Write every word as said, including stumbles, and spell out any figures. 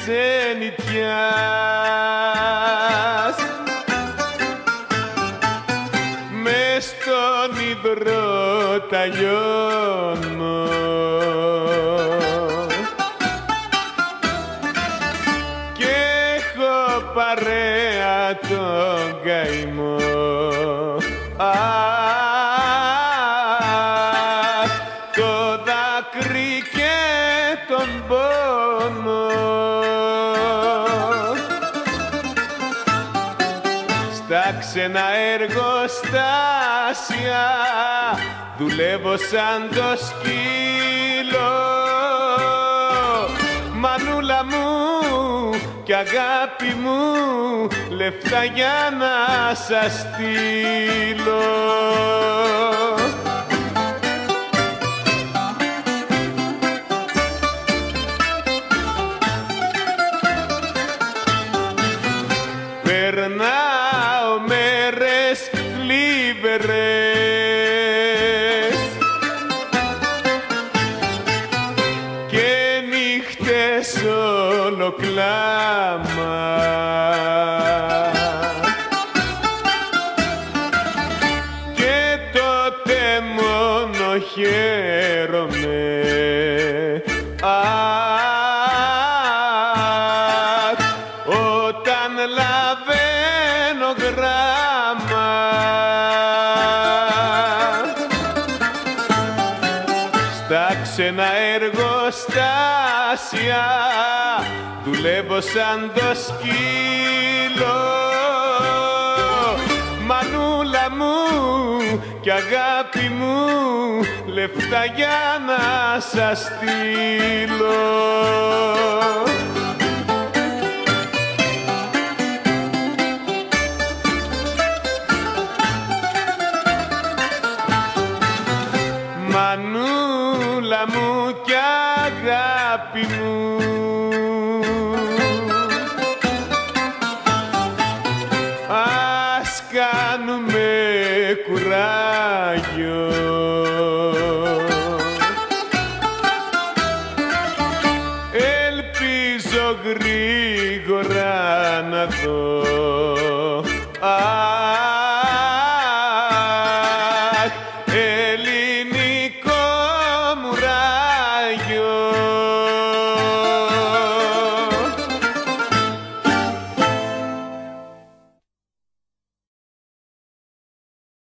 ξενιτιάς μες στον υδρότα λιώνω και έχω παρέα τον καημό. Αχ, το δάκρυ και τον πόνο στα ξένα εργοστάσια δουλεύω σαν το σκύλο. Μανούλα μου κι αγάπη μου, λεφτά για να σας στείλω. Περνάω μέρες θλιβερές και νύχτες όλο κλάμα και τότε μόνο χαίρομαι. Αχ, όταν λαβαίνω γράμμα στα ξένα εργοστάσια δουλεύω σαν το σκύλο. Μανούλα μου κι αγάπη μου, λεφτά για να σας στείλω. Μανούλα μου κι αγάπη μου, ας κάνουμε κουράγιο. Ελπίζω γρήγορα να δω.